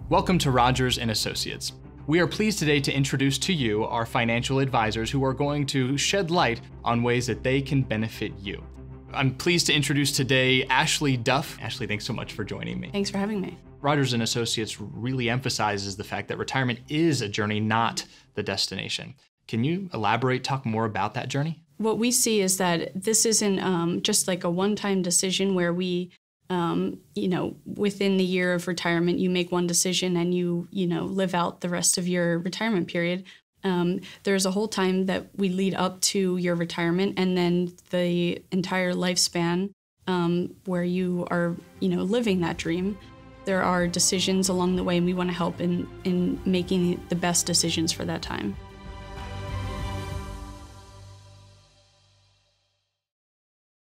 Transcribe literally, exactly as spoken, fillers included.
Welcome to Rogers and Associates. We are pleased today to introduce to you our financial advisors who are going to shed light on ways that they can benefit you. I'm pleased to introduce today Ashley Duff. Ashley, thanks so much for joining me. Thanks for having me. Rogers and Associates really emphasizes the fact that retirement is a journey, not the destination. Can you elaborate, talk more about that journey? What we see is that this isn't um, just like a one-time decision where we Um, you know, within the year of retirement, you make one decision and you, you know, live out the rest of your retirement period. Um, there's a whole time that we lead up to your retirement and then the entire lifespan um, where you are, you know, living that dream. There are decisions along the way and we want to help in, in making the best decisions for that time.